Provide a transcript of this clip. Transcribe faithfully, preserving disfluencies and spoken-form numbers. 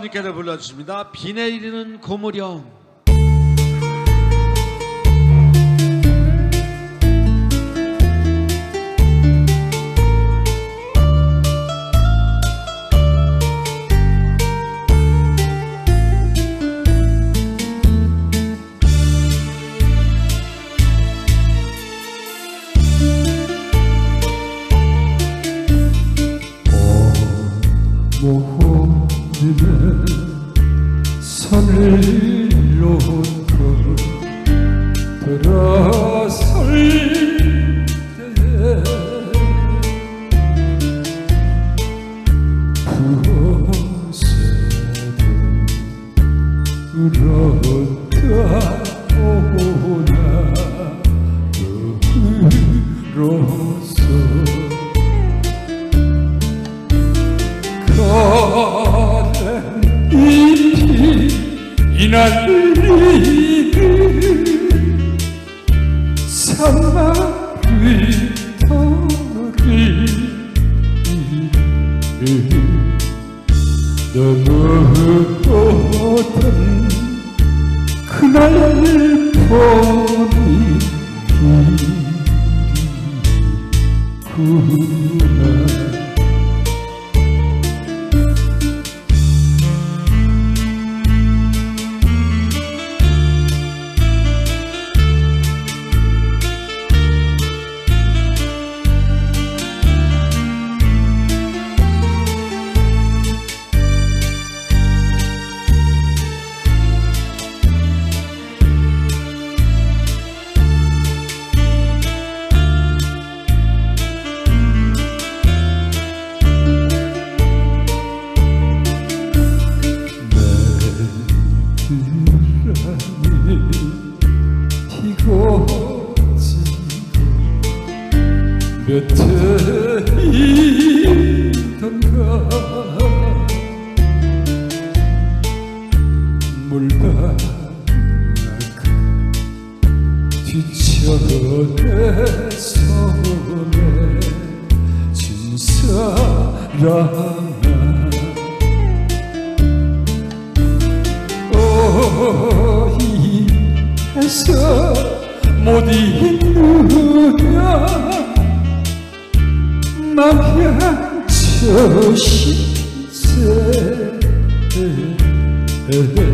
님께서 불러주십니다. 비 내리는 고무령. 모험님의 선을 놓고 돌아설 때에 부어새도 울었다 오나 너로서 가는 잎이 이날리는 사막 위터리 넘어오던 그날 봄이 길이구나. 피고 지고 몇 해이던가 물바닥 뒤쳐내 손에 진 사랑아 어이해서 못 잊느냐 맘향쳐 신세